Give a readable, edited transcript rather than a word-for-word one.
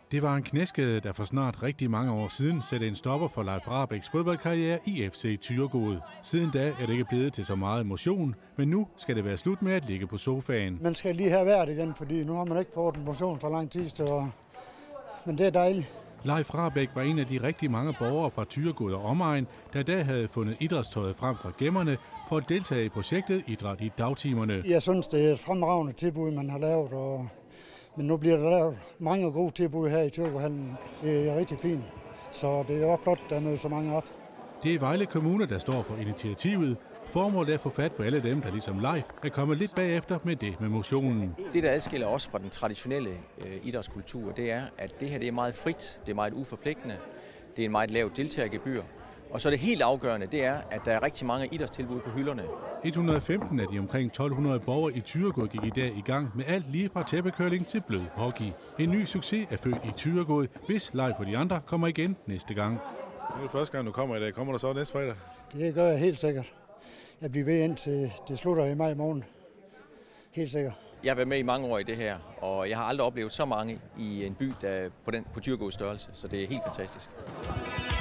Det var en knæskade, der for snart rigtig mange år siden satte en stopper for Leif Rahbeks fodboldkarriere i FC Thyregod. Siden da er det ikke blevet til så meget motion, men nu skal det være slut med at ligge på sofaen. Man skal lige have været igen, fordi nu har man ikke fået en motion så lang tid, men det er dejligt. Leif Rahbek var en af de rigtig mange borgere fra Thyregod og omegn, der da havde fundet idrætstøjet frem fra gemmerne for at deltage i projektet Idræt i dagtimerne. Jeg synes, det er et fremragende tilbud, man har lavet, men nu bliver der lavet mange gode tilbud her i Thyregodhallen. Det er rigtig fint, så det er også flot, der møder så mange op. Det er Vejle Kommune, der står for initiativet. Formålet er at få fat på alle dem, der ligesom Leif er kommet lidt bagefter med det med motionen. Det, der adskiller os fra den traditionelle idrætskultur, det er, at det her det er meget frit, det er meget uforpligtende, det er en meget lavt deltagergebyr. Og så det helt afgørende, det er, at der er rigtig mange idrætstilbud på hylderne. 115 af de omkring 1200 borgere i Thyregod gik i dag i gang med alt lige fra tæppekørling til blød hockey. En ny succes er født i Thyregod, hvis Leif og de andre kommer igen næste gang. Nu er det første gang, du kommer i dag. Kommer du så næste fredag? Det gør jeg helt sikkert. Jeg bliver ved indtil det slutter i maj måned. Helt sikkert. Jeg har været med i mange år i det her, og jeg har aldrig oplevet så mange i en by, der på Thyregods størrelse, så det er helt fantastisk.